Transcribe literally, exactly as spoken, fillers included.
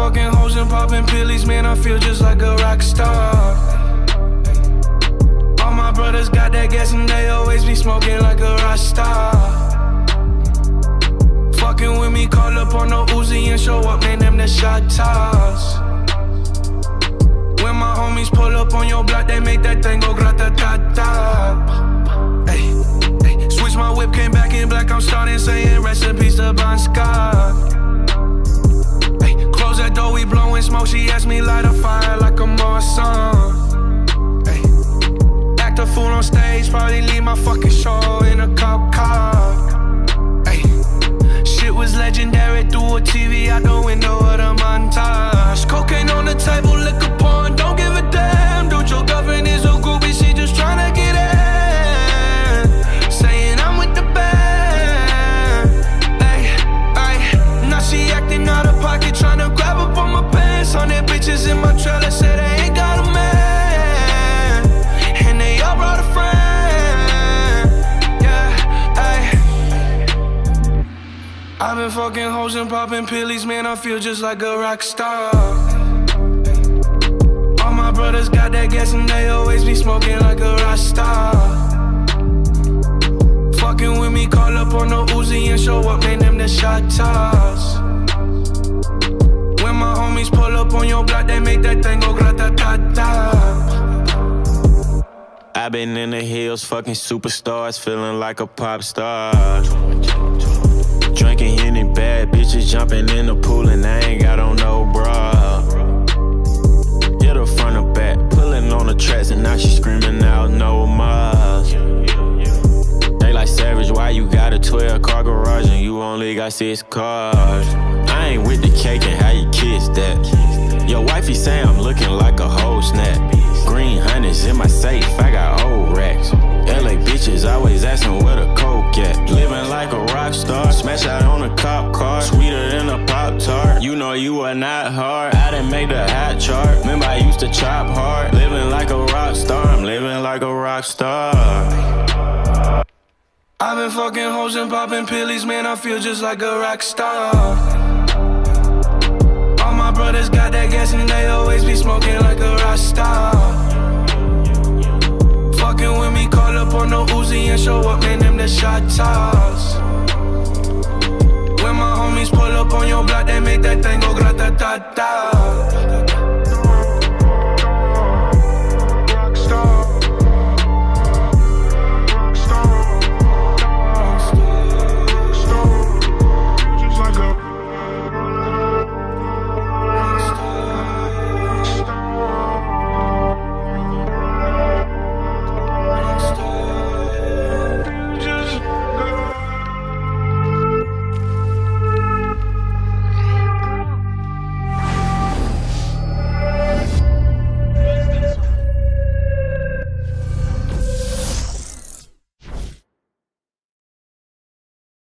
fucking hoes and popping pillies, man, I feel just like a rock star. All my brothers got that gas and they always be smoking like a rock star. Fucking with me, call up on no Uzi and show up, man, them the shot toss. When my homies pull up on your block, they make that thing go grata-ta-ta. Ay, ay. Switch my whip, came back in black, I'm starting saying recipes to Bon Scott. Ay, close that door, we blowing smoke, she asked me light a fire like a Marsan. Ay, act a fool on stage, probably leave my fucking show in a cop car. Ay, shit was legendary through a T V out the window of the montage. Cocaine on the table, liquor porn, don't give a damn. Dude, your girlfriend is a groupie, she just tryna get in. Saying I'm with the band. Ay, ay, now she acting out of pocket, tryna grab up on my pants. On their bitches in my trailer, say they ain't got a man, and they all brought a friend. Yeah, ay. I've been fucking hoes and popping pillies, man, I feel just like a rock star. All my brothers got that gas and they always be smoking like a rock star. Fucking with me, call up on no Uzi and show up, man, them the shot toss. When my homies pull up on your block, they make that thing go grata-ta-ta. I've been in the hills, fucking superstars, feeling like a pop star. Drinking any bad bitches, jumping in the pool, and I ain't got on no bra. Hit her front or back, pulling on the tracks, and now she screaming out no more. They like Savage, why you got a twelve car garage and you only got six cars? I ain't with the cake and how you kiss that. Your wifey say I'm looking like a whole snap. Green hundreds in my safe, I got old racks. L A bitches always asking where the coke at. Living like a rock star, smash out on a cop car, sweeter than a Pop-Tart. You know you are not hard, I didn't make the hot chart. Remember I used to chop hard. Living like a rock star, I'm living like a rock star. I've been fucking hoes and popping pillies, man, I feel just like a rock star. All my brothers got that gas and they always be smoking like a rock star.